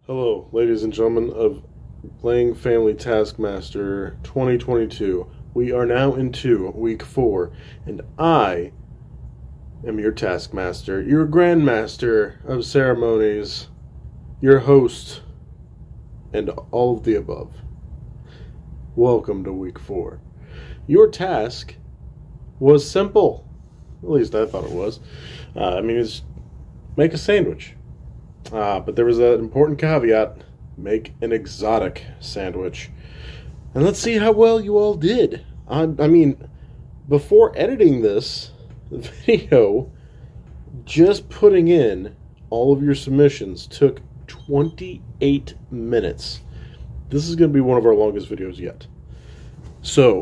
Hello, ladies and gentlemen of Playing Family Taskmaster 2022. We are now into week 4, and I am your Taskmaster, your Grandmaster of Ceremonies, your host, and all of the above. Welcome to week 4. Your task was simple. At least I thought it was. It's make a sandwich. But there was an important caveat. Make an exotic sandwich. And let's see how well you all did. Before editing this video, just putting in all of your submissions took 28 minutes. This is going to be one of our longest videos yet. So,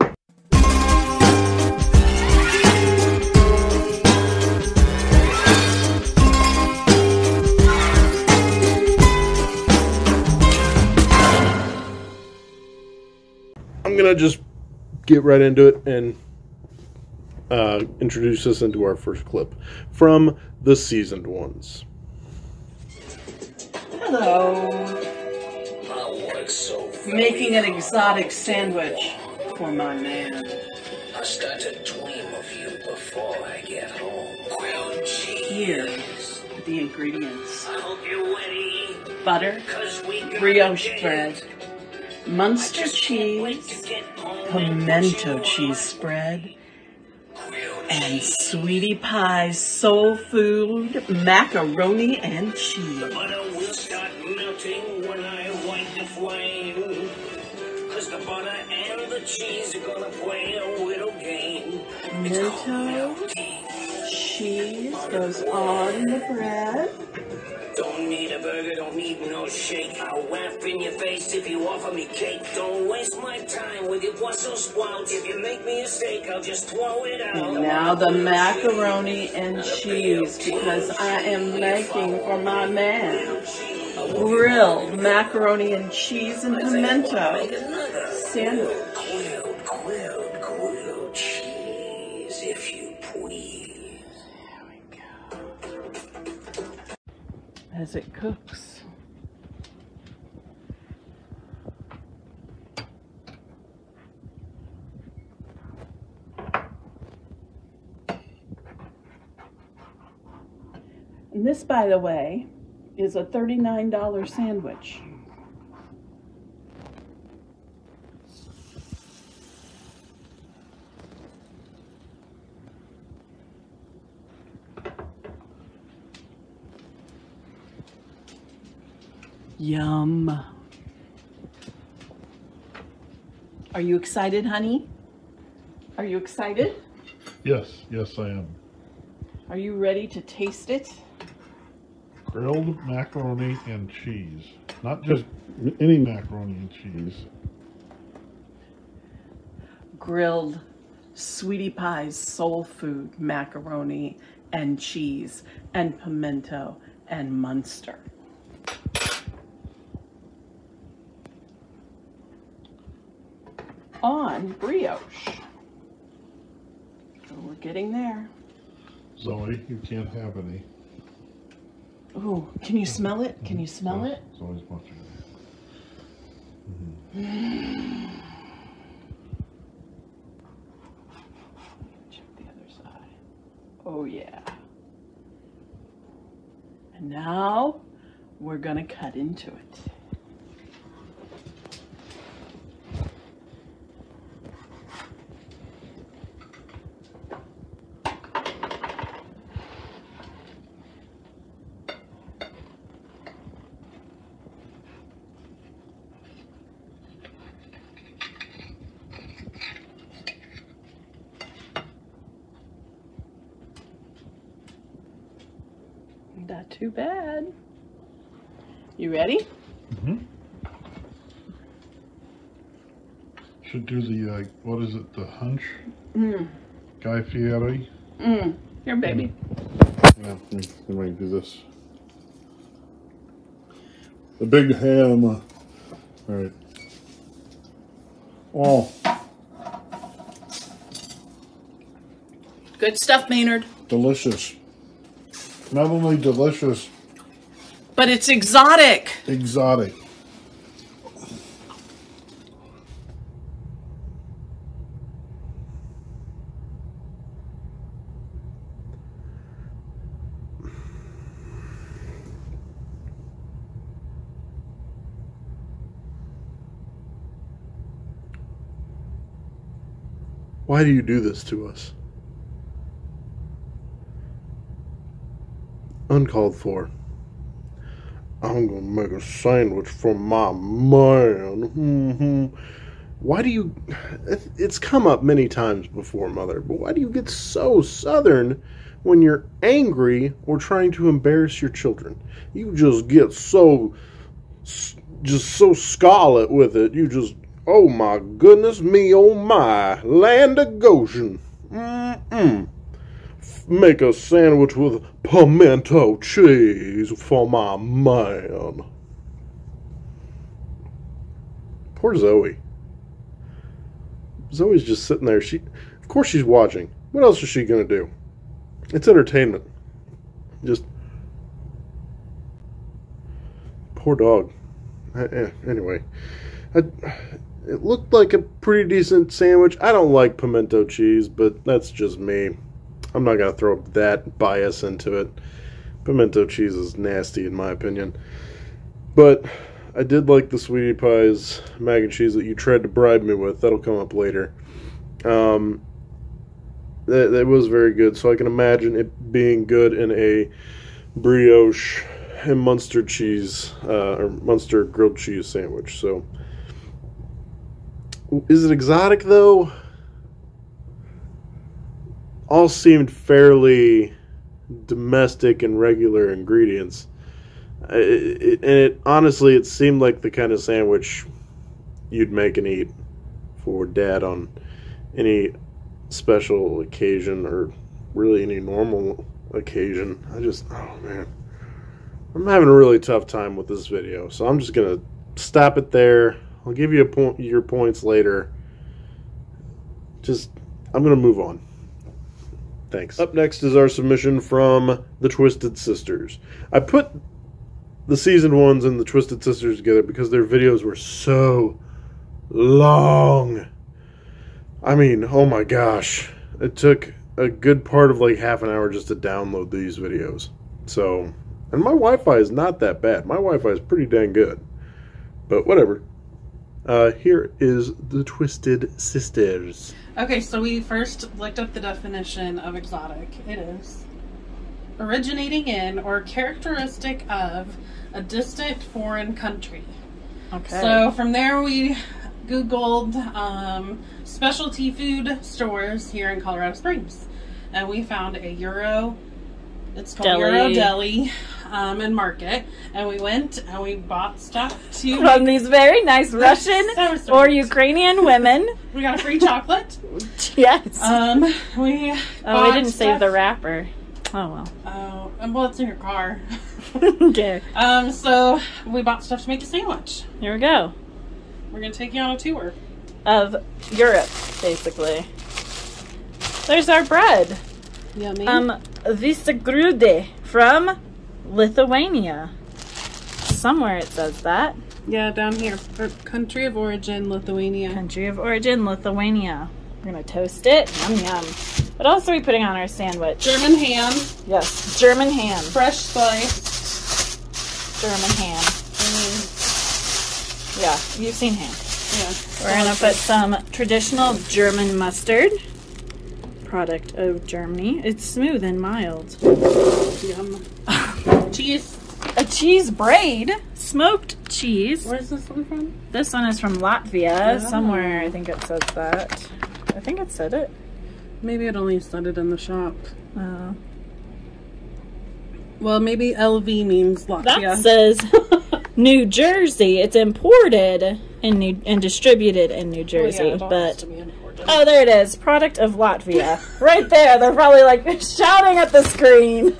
I'm going to just get right into it and introduce us into our first clip from the seasoned ones. Hello. Making an exotic sandwich for my man. I start to dream of you before I get home. Grilled cheese. Here's the ingredients. I hope you're ready. Butter, 'Cause we got brioche to bread, Munster cheese, pimento cheese spread, and Sweetie Pie's soul food, macaroni and cheese. Butter will start melting when I wipe the flame. 'Cause the butter and the cheese are gonna play a little game. It's called Pimento melting. cheese goes on the bread. Don't need a burger, don't need no shake. I'll laugh in your face if you offer me cake. Don't waste my time with your Brussels sprouts. If you make me a steak, I'll just throw it out. And now the macaroni and cheese, because I am making for my man. Grilled macaroni and cheese and pimento sandwich. Grilled cheese, if you please. There we go. As it cooks. And this, by the way, is a $39 sandwich. Yum. Are you excited, honey? Are you excited? Yes, I am. Are you ready to taste it? Grilled macaroni and cheese. Not just any macaroni and cheese. Grilled Sweetie Pie's soul food macaroni and cheese and pimento and Munster. On brioche. So we're getting there. Zoe, you can't have any. Ooh, can you smell it? Can you smell it? Zoe's watching. Check the other side. Oh yeah. And now we're gonna cut into it. Not too bad. You ready? Should do the, what is it, the hunch? Guy Fieri? Here, baby. Yeah, let me do this. The big ham. All right. Oh, Good stuff, Maynard. delicious. Not only delicious, But it's exotic. Exotic. Why do you do this to us? Uncalled for. I'm gonna make a sandwich for my man. Why do you... It's come up many times before, Mother, but why do you get so southern when you're angry or trying to embarrass your children? You just get so... just so scarlet with it. You just... Oh my goodness me, oh my, land of Goshen. Make a sandwich with pimento cheese for my man. Poor Zoe. Zoe's just sitting there. Of course she's watching. What else is she gonna do? It's entertainment. Just... Poor dog. Anyway. It looked like a pretty decent sandwich. I don't like pimento cheese, but that's just me. I'm not going to throw that bias into it. Pimento cheese is nasty in my opinion. But I did like the Sweetie Pies mac and cheese that you tried to bribe me with. That'll come up later. That was very good. So I can imagine it being good in a brioche and Munster cheese, or Munster grilled cheese sandwich. So... Is it exotic, though? All seemed fairly domestic and regular ingredients. Honestly, it seemed like the kind of sandwich you'd make and eat for Dad on any special occasion or really any normal occasion. Oh man. I'm having a really tough time with this video, so I'm just going to stop it there. I'll give you your points later. I'm going to move on. Thanks. Up next is our submission from the Twisted Sisters. I put the season 1s and the Twisted Sisters together because their videos were so long. I mean, oh my gosh. It took a good part of like half an hour just to download these videos. So, and my Wi-Fi is not that bad. My Wi-Fi is pretty dang good. But whatever. Here is the Twisted Sisters. Okay, so we first looked up the definition of exotic. It is originating in or characteristic of a distant foreign country. Okay. So from there we Googled specialty food stores here in Colorado Springs. And we found it's called Euro Deli and Market. And we went and we bought stuff from these very nice Russian or Ukrainian women. We got a free chocolate. Yes. We didn't save the wrapper. Oh well. Oh, well, it's in your car. Okay. So we bought stuff to make a sandwich. Here we go. We're gonna take you on a tour of Europe, basically. There's our bread. Yummy. Visagrude from Lithuania. Somewhere it says that. Yeah, down here. Country of origin, Lithuania. Country of origin, Lithuania. We're gonna toast it. Yum yum. What else are we putting on our sandwich? German ham. Yes, German ham. Fresh sliced. German ham. Yeah, you've seen ham. Yeah. We're gonna put some traditional German mustard. Product of Germany. It's smooth and mild. Yum. Cheese. A cheese braid. Smoked cheese. Where's this one from? This one is from Latvia. Oh. Somewhere I think it says that. I think it said it. Maybe it only said it in the shop. Oh. Well, maybe LV means Latvia. That says New Jersey. It's imported and distributed in New Jersey. Oh, yeah, oh, there it is. Product of Latvia. Right there. They're probably like shouting at the screen.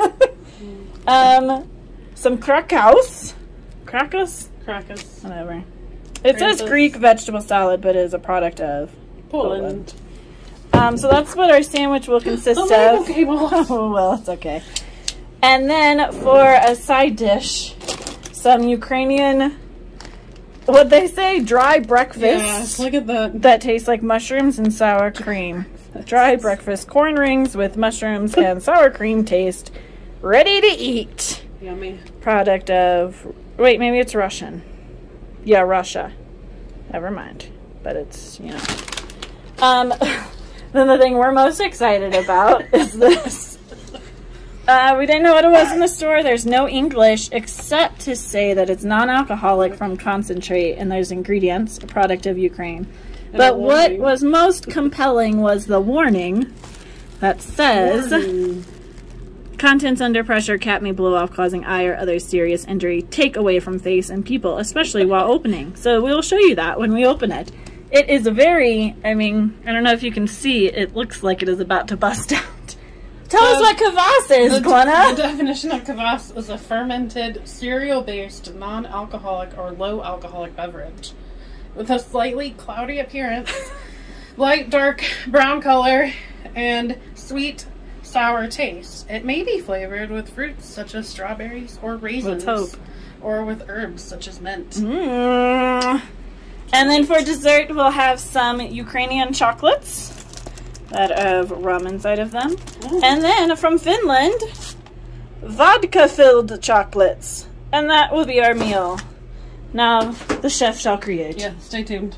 Some Krakos. Krakos? Krakos. Whatever. It says Greek vegetable salad, but it is a product of Poland. So that's what our sandwich will consist of. Okay, well. Oh, well, it's okay. And then for a side dish, some Ukrainian, what'd they say? Dry breakfast. Yeah, look at that. That tastes like mushrooms and sour cream. Dry breakfast corn rings with mushrooms and sour cream taste. Ready to eat. Yummy. Product of, wait, maybe it's Russian. Yeah, Russia. Never mind. But it's, you know. Then the thing we're most excited about is this. We didn't know what it was in the store. There's no English except to say that it's non-alcoholic from concentrate and there's ingredients, a product of Ukraine. But what was most compelling was the warning that says, contents under pressure, cat may blow off, causing eye or other serious injury, take away from face and people, especially while opening. So we'll show you that when we open it. It is a very, I mean, I don't know if you can see, it looks like it is about to bust out. Tell us what kvass is, Glenna. The definition of kvass is a fermented, cereal-based, non-alcoholic or low-alcoholic beverage with a slightly cloudy appearance, light dark brown color, and sweet sour taste. It may be flavored with fruits such as strawberries or raisins. Let's hope. Or with herbs such as mint. And then for dessert, we'll have some Ukrainian chocolates that have rum inside of them. And then from Finland, vodka-filled chocolates. And that will be our meal. Now, the chef shall create. Yeah, stay tuned.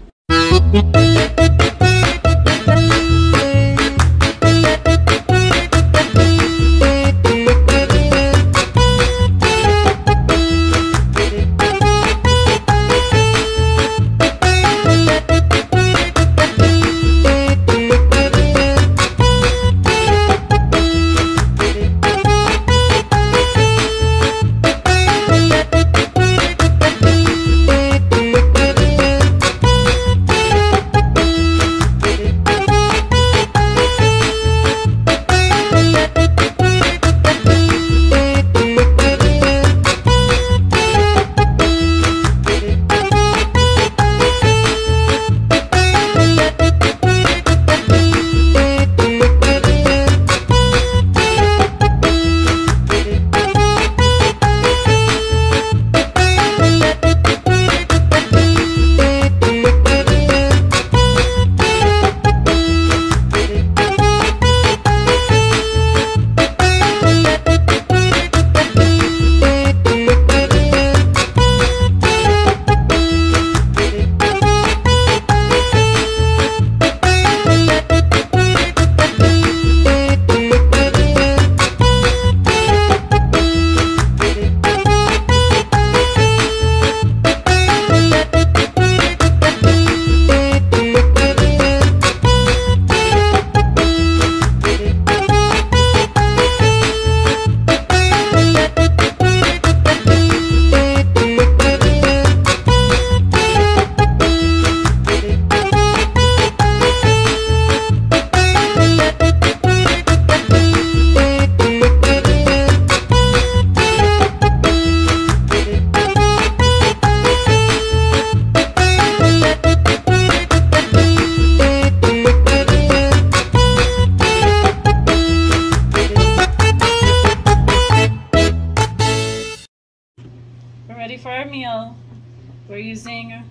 We're using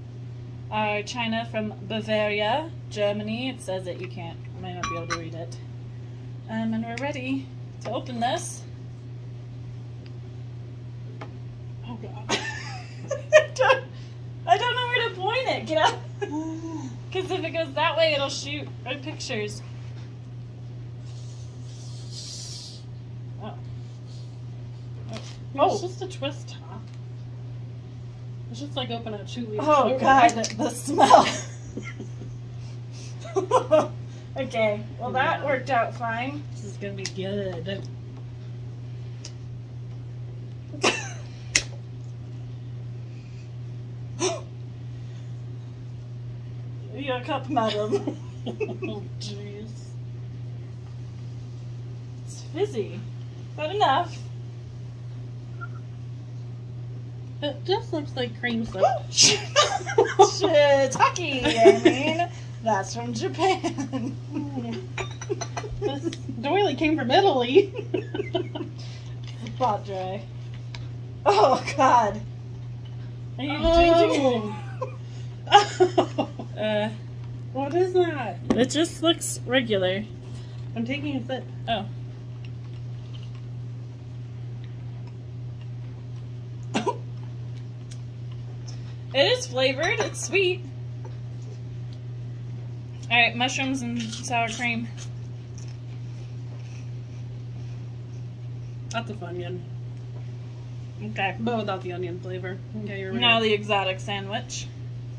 our china from Bavaria, Germany. It says that you can't, I might not be able to read it. And we're ready to open this. Oh God. I don't know where to point it. Get out. Because if it goes that way, it'll shoot red pictures. Oh. It's just a twist top. It's just like open a 2-liter. Oh God, the smell. Okay, well that worked out fine. This is gonna be good. Your cup, madam. Oh jeez. It's fizzy. But enough. It just looks like cream soap. Shiitake, I mean. That's from Japan. This doily came from Italy. Pot dry. Oh, God. Are you changing? Oh. What is that? It just looks regular. I'm taking a sip. Oh. It is flavored. It's sweet. Alright, mushrooms and sour cream. That's a Funyun. Okay. But without the onion flavor. Okay, you're right. Now the exotic sandwich.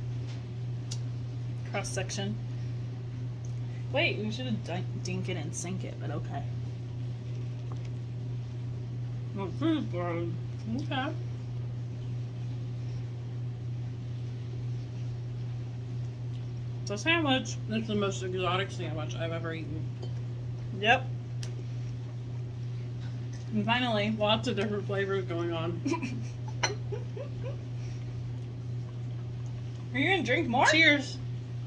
Cross section. Wait, we should have dink it and sink it, but okay. Oh, food board. Okay. It's a sandwich. That's the most exotic sandwich I've ever eaten. Yep. And finally, Lots of different flavors going on. are you gonna drink more? Cheers.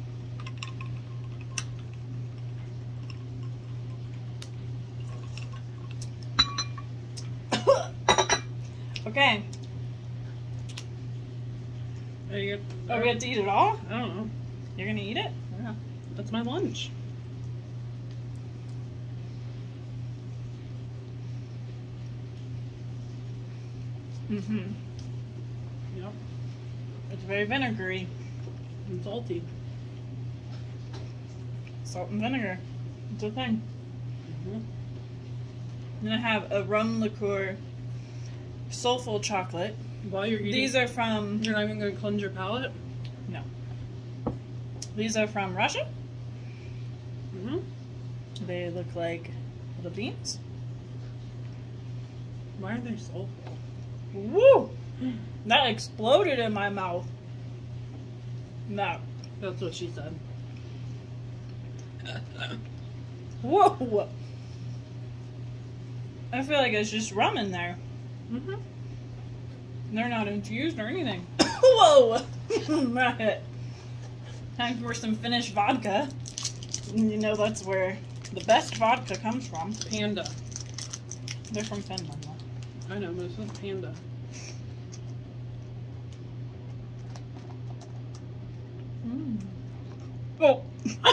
Okay. Are you, Are we going to eat it all? I don't know. You're gonna eat it? Yeah. That's my lunch. Mm-hmm. Yep. It's very vinegary. And salty. Salt and vinegar. It's a thing. Mm-hmm. I'm gonna have a rum liqueur soulful chocolate. While you're eating, These are from you're not even going to cleanse your palate? no. These are from Russia. Mm-hmm. They look like little beans. Why are they soulful? Woo! That exploded in my mouth. No. That's what she said. Whoa! I feel like it's just rum in there. Mm-hmm. They're not infused or anything. Whoa! Right. Time for some Finnish vodka. You know that's where the best vodka comes from. Panda. They're from Finland, though. I know, but this is Panda. Oh!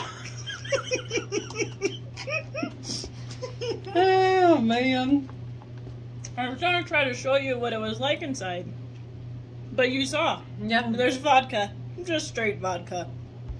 Oh, man. I was trying to try to show you what it was like inside. But you saw. Yeah. There's vodka. Just straight vodka.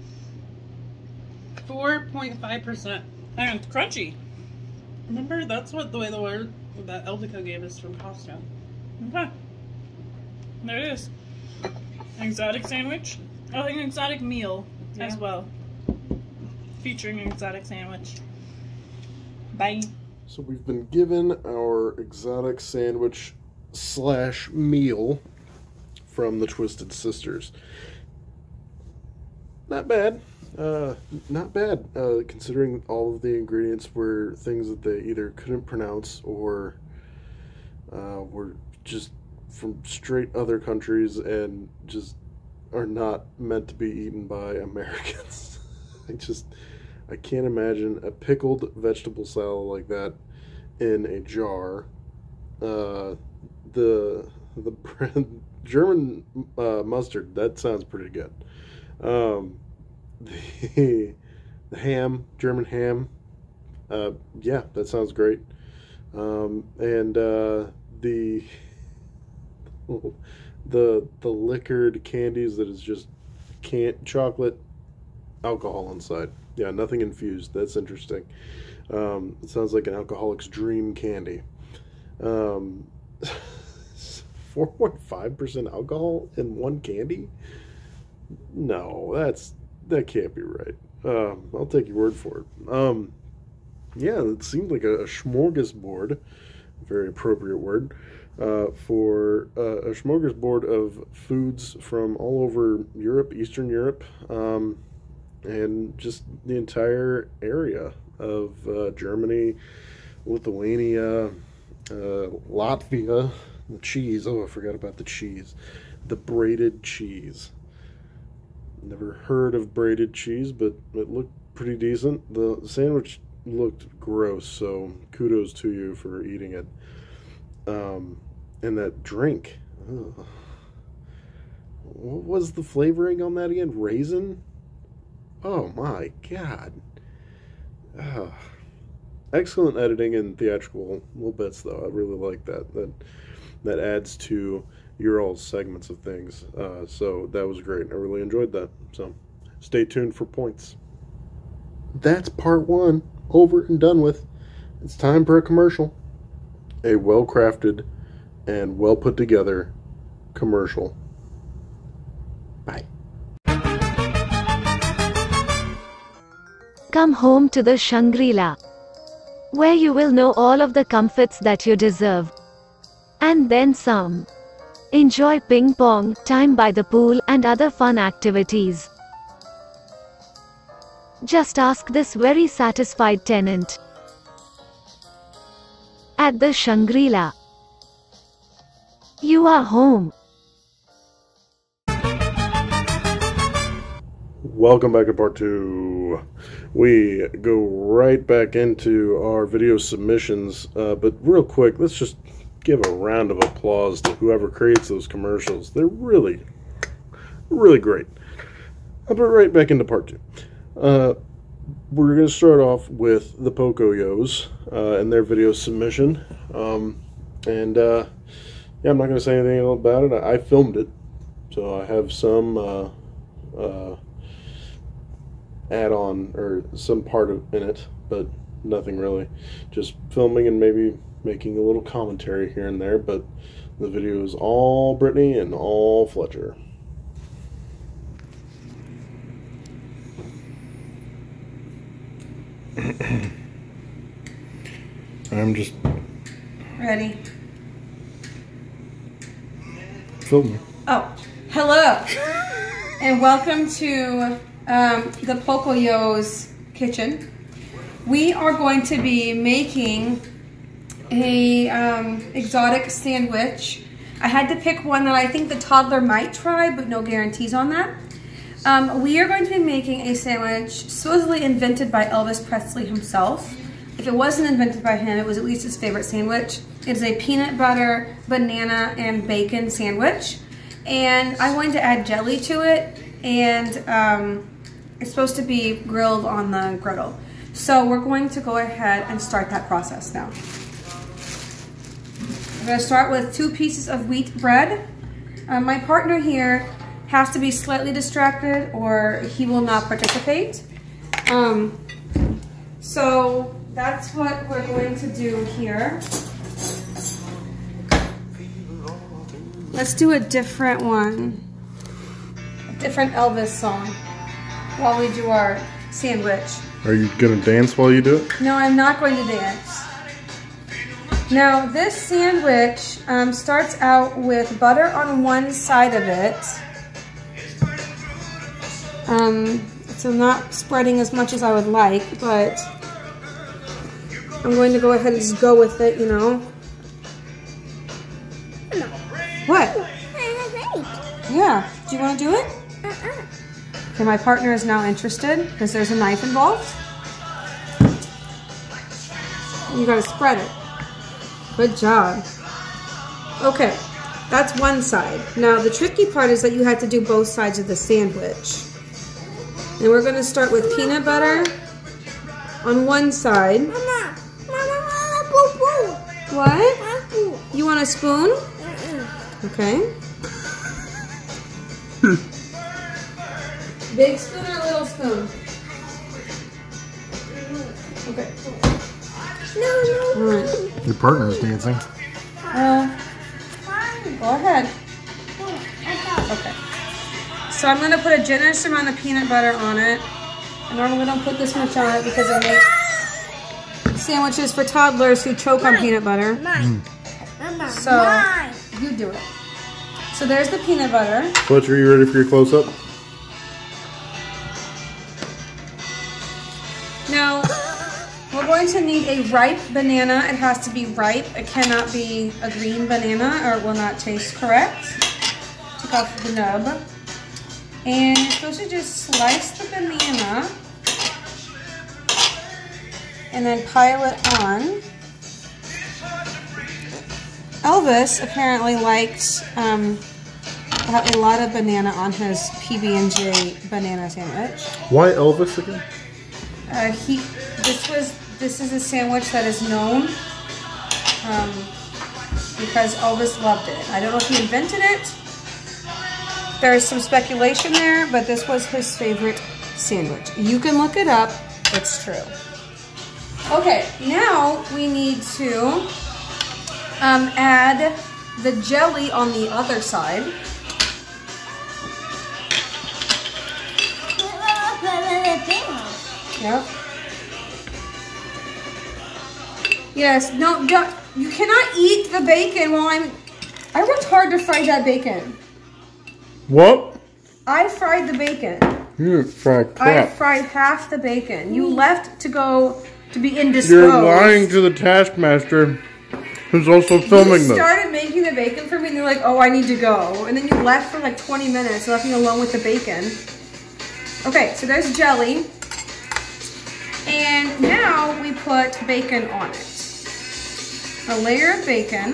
4.5%. And it's crunchy. Remember, that's what the way the word that Eldico gave us from Costco. Okay. There it is. Exotic sandwich. Oh, an exotic meal as Yeah. well. Featuring an exotic sandwich. Bye. So we've been given our exotic sandwich / meal from the Twisted Sisters. Not bad. Not bad, considering all of the ingredients were things that they either couldn't pronounce or were just from straight other countries and just are not meant to be eaten by Americans. I can't imagine a pickled vegetable salad like that in a jar. The German mustard, that sounds pretty good. The ham, German ham, yeah, that sounds great. And the liquored candies that is just chocolate alcohol inside. Yeah, nothing infused. That's interesting. It sounds like an alcoholic's dream candy. 4.5% alcohol in one candy? No, that can't be right. I'll take your word for it. Yeah, it seemed like a smorgasbord, very appropriate word, for a smorgasbord of foods from all over Europe, Eastern Europe, and just the entire area of Germany, Lithuania, Latvia, the cheese. Oh, I forgot about the cheese. The braided cheese. Never heard of braided cheese, but it looked pretty decent. The sandwich looked gross, so kudos to you for eating it. And that drink. Ugh. What was the flavoring on that again? Raisin? Oh my god. Ugh. Excellent editing and theatrical little bits, though. I really like that. That adds to your all segments of things. So that was great. I really enjoyed that. So stay tuned for points. That's part 1 over and done with. It's time for a commercial. A well-crafted and well put together commercial. Bye. Come home to the Shangri-La, where you will know all of the comforts that you deserve. And then some. Enjoy ping pong, time by the pool, and other fun activities. Just ask this very satisfied tenant. At the Shangri-La, you are home. Welcome back to part 2. We go right back into our video submissions, but real quick, let's just give a round of applause to whoever creates those commercials. They're really, really great. I'll put right back into part 2. We're going to start off with the Pocoyos and their video submission. Yeah, I'm not going to say anything about it. I filmed it, so I have some add-on or some part in it, but nothing really. Just filming and maybe making a little commentary here and there, but the video is all Brittany and all Fletcher. I'm just ready. Filming. Oh, hello, and welcome to the Pocoyo's kitchen. We are going to be making a exotic sandwich. I had to pick one that I think the toddler might try, but no guarantees on that. We are going to be making a sandwich supposedly invented by Elvis Presley himself. If it wasn't invented by him, it was at least his favorite sandwich. It is a peanut butter, banana, and bacon sandwich. And I'm going to add jelly to it, and it's supposed to be grilled on the griddle. So we're going to go ahead and start that process now. I'm going to start with 2 pieces of wheat bread. My partner here has to be slightly distracted or he will not participate. So that's what we're going to do here. Let's do a different one. A different Elvis song while we do our sandwich. Are you going to dance while you do it? No, I'm not going to dance. Now, this sandwich starts out with butter on one side of it. So I'm not spreading as much as I would like, but I'm going to go ahead and just go with it, you know. What? Yeah, do you want to do it? Okay, my partner is now interested because there's a knife involved. You gotta spread it. Good job. Okay, that's one side. Now the tricky part is that you have to do both sides of the sandwich. And we're gonna start with peanut butter on one side. What? You want a spoon? Okay. Big spoon or little spoon? Okay. No. All right. Your partner is dancing. Go ahead. Okay. So I'm going to put a generous amount of peanut butter on it. I normally don't put this much on it because I make sandwiches for toddlers who choke on peanut butter. So you do it. So there's the peanut butter. Fletcher, are you ready for your close-up? Now, we're going to need a ripe banana. It has to be ripe. It cannot be a green banana or it will not taste correct. Take off the nub. And you're supposed to just slice the banana and then pile it on. Elvis apparently likes a lot of banana on his PB&J banana sandwich. Why Elvis again? This is a sandwich that is known because Elvis loved it. I don't know if he invented it. There's some speculation there, but this was his favorite sandwich. You can look it up. It's true. Okay, now we need to add the jelly on the other side. Yep. Yes, no, don't, you cannot eat the bacon while I worked hard to fry that bacon. What? I fried the bacon. You fried crap. I fried half the bacon. You left to be indisposed. You're lying to the taskmaster who's also filming this. You started making the bacon for me and you're like, oh, I need to go. And then you left for like 20 minutes and left me alone with the bacon. Okay, so there's jelly. And now we put bacon on it. A layer of bacon.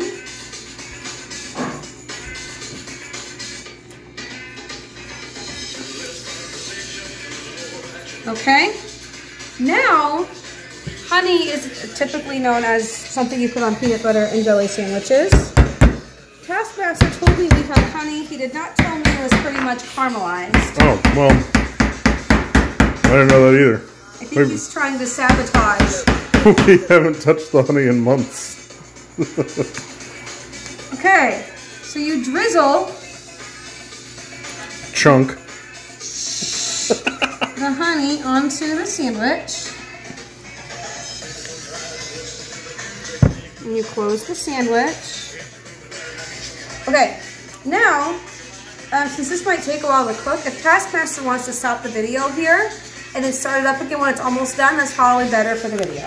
Okay. Now, honey is typically known as something you put on peanut butter and jelly sandwiches. Taskmaster told me we have honey. He did not tell me it was pretty much caramelized. Oh, well, I didn't know that either. I think he's trying to sabotage. We haven't touched the honey in months. Okay, so you drizzle Chunk. the honey onto the sandwich. And you close the sandwich. Okay, now, since this might take a while to cook, if Taskmaster wants to stop the video here and then start it up again when it's almost done, that's probably better for the video.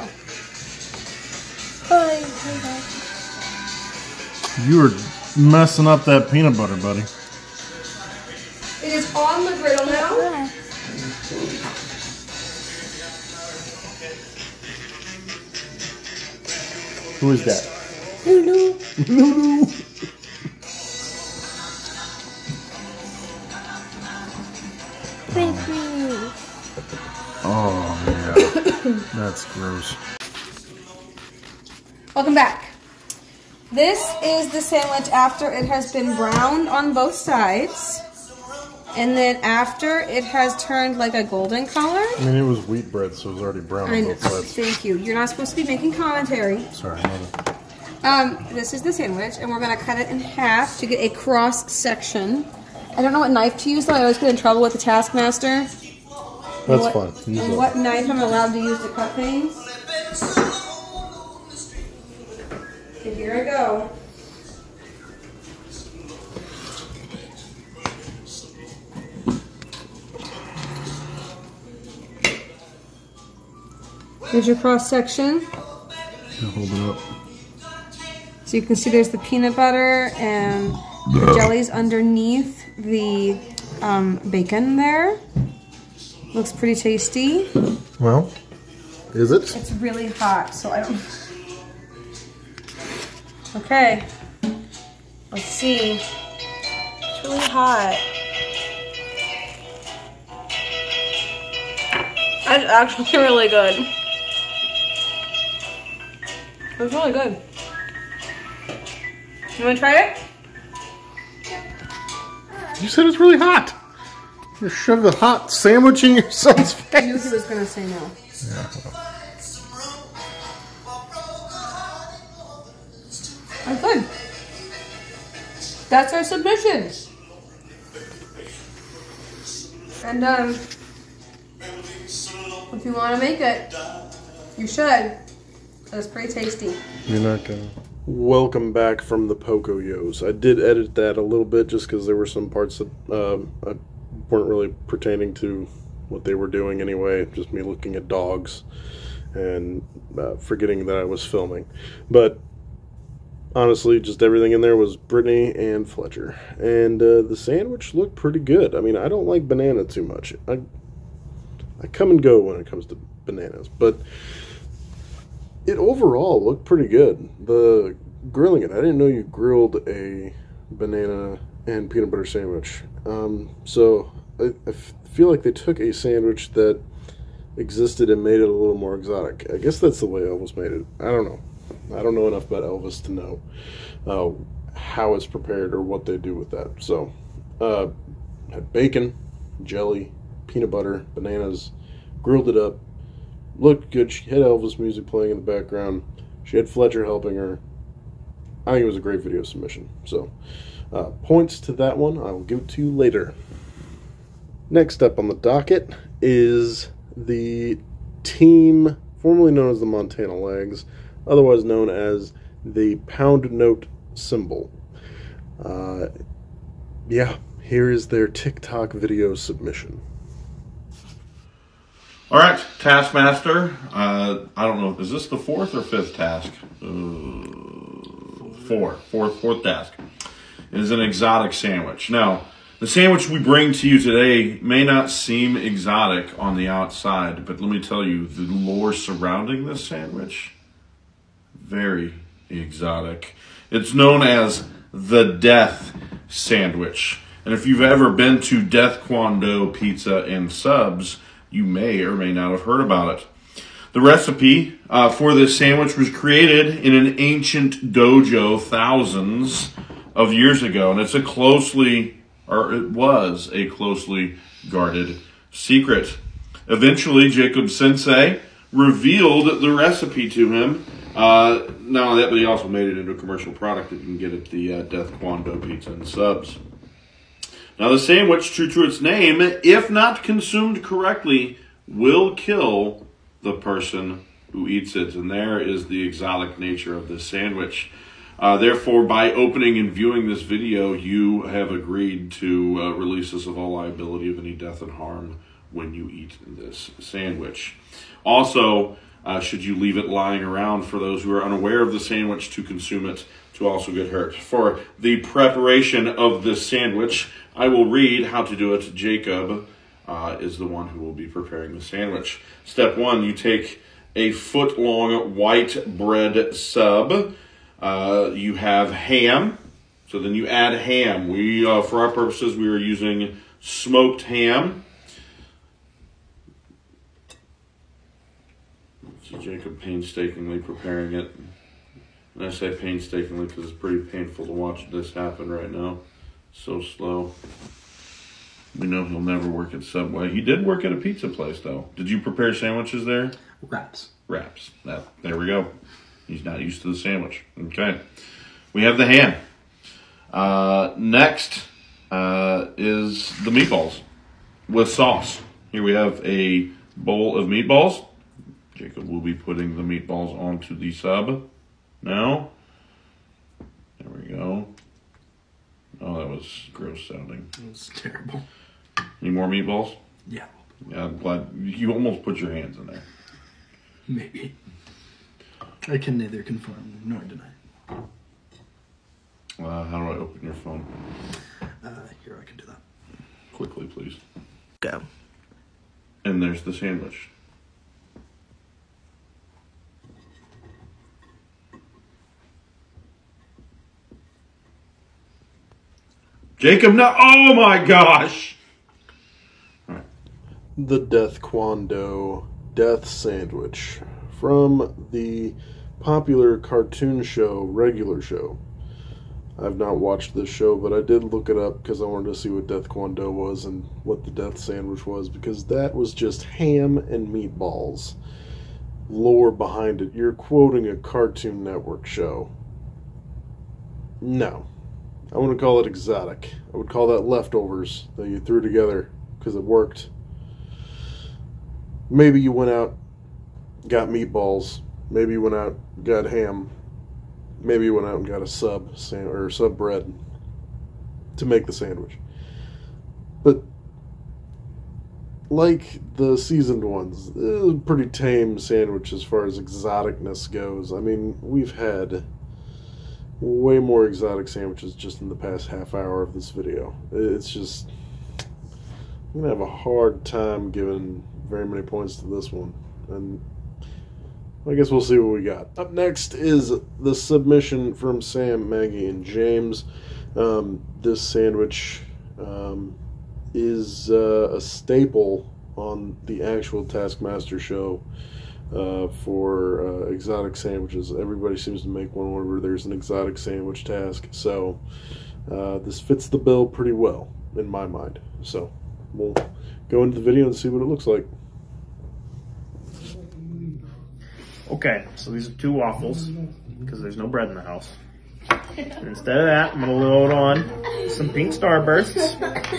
You were messing up that peanut butter, buddy. It is on the griddle now. Who is that? Lulu. Lulu. Oh, yeah. That's gross. Welcome back. This is the sandwich after it has been browned on both sides. And then after it has turned like a golden color. I mean, it was wheat bread, so it was already brown on both sides. Thank you. You're not supposed to be making commentary. Sorry, mother. This is the sandwich, and we're going to cut it in half to get a cross section. I don't know what knife to use, though. I always get in trouble with the Taskmaster. That's fine. And what knife I'm allowed to use to cut things. So here I go. Here's your cross section. Hold it up. So you can see there's the peanut butter and the jellies underneath the bacon there. Looks pretty tasty. Well, is it? It's really hot, so I don't... Okay. Let's see. It's really hot. That's actually really good. It's really good. You want to try it? You said it's really hot. You shove the hot sandwich in your son's face. I knew he was going to say no. Yeah, well. That's good. That's our submission. And if you want to make it, you should. It's pretty tasty. You're not gonna. Welcome back from the Pocoyos. I did edit that a little bit just because there were some parts that weren't really pertaining to what they were doing anyway. Just me looking at dogs and forgetting that I was filming. But honestly, just everything in there was Brittany and Fletcher. And the sandwich looked pretty good. I mean, I don't like banana too much. I come and go when it comes to bananas. But it overall looked pretty good. The grilling it. I didn't know you grilled a banana and peanut butter sandwich. So I feel like they took a sandwich that existed and made it a little more exotic. I guess that's the way Elvis made it. I don't know. I don't know enough about Elvis to know how it's prepared or what they do with that. So, had bacon, jelly, peanut butter, bananas, grilled it up, looked good. She had Elvis music playing in the background. She had Fletcher helping her. I think it was a great video submission. So, points to that one. I will give it to you later. Next up on the docket is the team formerly known as the Montana Lags, otherwise known as the Pound Note Symbol. Yeah, here is their TikTok video submission. All right, Taskmaster. I don't know, is this the fourth or fifth task? Fourth task. It is an exotic sandwich. Now, the sandwich we bring to you today may not seem exotic on the outside, but let me tell you, the lore surrounding this sandwich, very exotic. It's known as the Death Sandwich. And if you've ever been to Death Kwon Do Pizza and Subs, you may or may not have heard about it. The recipe for this sandwich was created in an ancient dojo thousands of years ago, and it was a closely guarded secret. Eventually, Jacob Sensei revealed the recipe to him. Not only that, but he also made it into a commercial product that you can get at the Death Kwon Do Pizza and Subs. Now, the sandwich, true to its name, if not consumed correctly, will kill the person who eats it. And there is the exotic nature of this sandwich. Therefore, by opening and viewing this video, you have agreed to release us of all liability of any death and harm when you eat this sandwich. Also, should you leave it lying around for those who are unaware of the sandwich to consume it, to also get hurt. For the preparation of this sandwich, I will read how to do it. Jacob is the one who will be preparing the sandwich. Step 1, you take a foot-long white bread sub. You have ham, so then you add ham. We, for our purposes, we are using smoked ham. So Jacob painstakingly preparing it. And I say painstakingly because it's pretty painful to watch this happen right now. So slow. We know he'll never work at Subway. He did work at a pizza place, though. Did you prepare sandwiches there? Wraps. Wraps. There we go. He's not used to the sandwich. Okay. We have the ham. Next is the meatballs with sauce. Here we have a bowl of meatballs. Jacob will be putting the meatballs onto the sub now. There we go. Oh, that was gross sounding. It was terrible. Any more meatballs? Yeah. Yeah, I'm glad. You almost put your hands in there. Maybe. I can neither confirm nor deny. How do I open your phone? Here, I can do that. Quickly, please. Go. And there's the sandwich. Jacob, no! Oh my gosh! Right. The Death Kwon Do Death Sandwich from the popular cartoon show, Regular Show. I've not watched this show, but I did look it up because I wanted to see what Death Kwon Do was and what the Death Sandwich was, because that was just ham and meatballs. Lore behind it. You're quoting a Cartoon Network show. No. I wouldn't call it exotic. I would call that leftovers that you threw together because it worked. Maybe you went out, got meatballs. Maybe you went out, got ham. Maybe you went out and got a sub bread to make the sandwich. But like the seasoned ones, it was a pretty tame sandwich as far as exoticness goes. I mean, we've had way more exotic sandwiches just in the past half hour of this video. It's just, I'm gonna have a hard time giving very many points to this one. And I guess we'll see what we got. Up next is the submission from Sam, Maggie, and James. This sandwich is a staple on the actual Taskmaster show for exotic sandwiches. Everybody seems to make one whenever there's an exotic sandwich task. So this fits the bill pretty well, in my mind. So we'll go into the video and see what it looks like. Okay, so these are 2 waffles, because there's no bread in the house. And instead of that, I'm going to load on some pink Starbursts.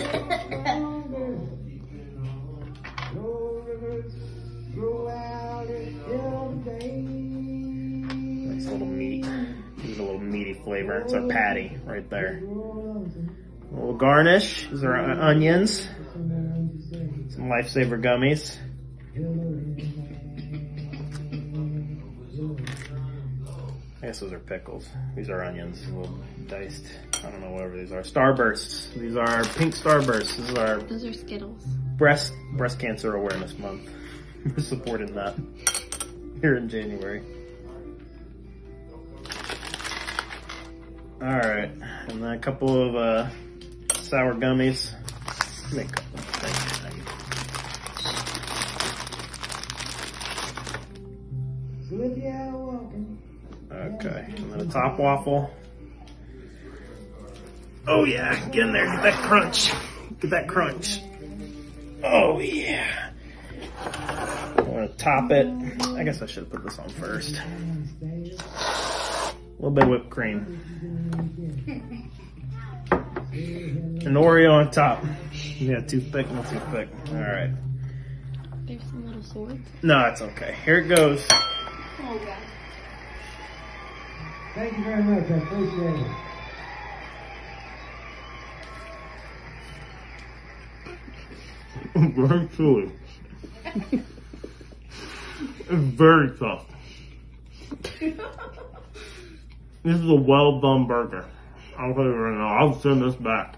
Nice little meat. Needs a little meaty flavor. It's our patty right there. A little garnish. These are our onions. Some Lifesaver gummies. I guess those are pickles. These are onions, a little diced. I don't know, whatever these are. Starbursts. These are pink Starbursts. Those are Skittles. Breast Cancer Awareness Month. We're supporting that here in January. All right, and then a couple of sour gummies. Make a couple. Okay, and then a top waffle. Oh yeah, get in there, get that crunch. Get that crunch. Oh yeah. I'm gonna top it. I guess I should have put this on first. A little bit of whipped cream. An Oreo on top. Yeah, toothpick, no toothpick. Alright. There's some little swords. No, it's okay. Here it goes. Oh god. Thank you very much. I appreciate it. Very chewy. It's very tough. This is a well done burger. I'll tell you right now, I'll send this back.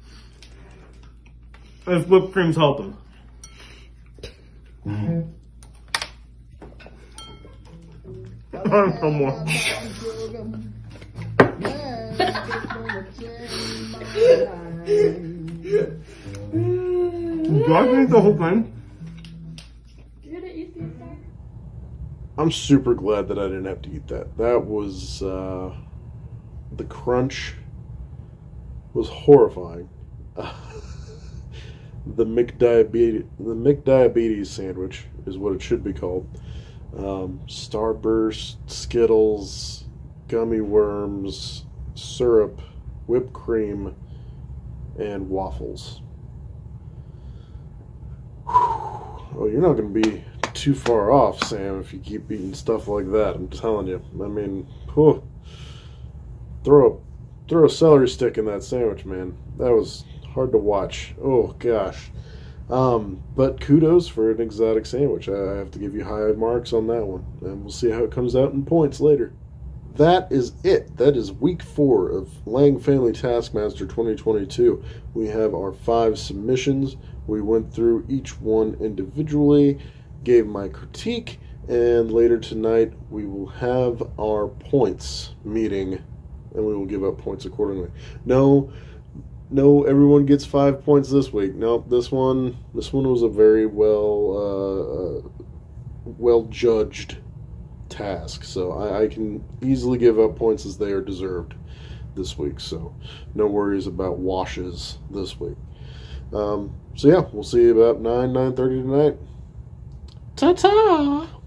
If whipped cream's helping. Some more. Do I eat the whole thing? I'm super glad that I didn't have to eat that. That was, the crunch was horrifying. The McDiabetes sandwich is what it should be called. Starburst, Skittles, gummy worms, syrup, whipped cream, and waffles. Oh, you're not going to be too far off, Sam, if you keep eating stuff like that. I'm telling you. I mean, whew. Throw a celery stick in that sandwich, man. That was hard to watch. Oh gosh. But kudos for an exotic sandwich. I have to give you high marks on that one, and we'll see how it comes out in points later. That is it. That is week 4 of Lang Family Taskmaster 2022. We have our 5 submissions. We went through each one individually, gave my critique, and later tonight we will have our points meeting, and we will give up points accordingly. No, everyone gets 5 points this week. Nope, this one was a very well judged task, so I can easily give up points as they are deserved this week. So no worries about washes this week. So yeah, we'll see you about 9:30 tonight. Ta-ta!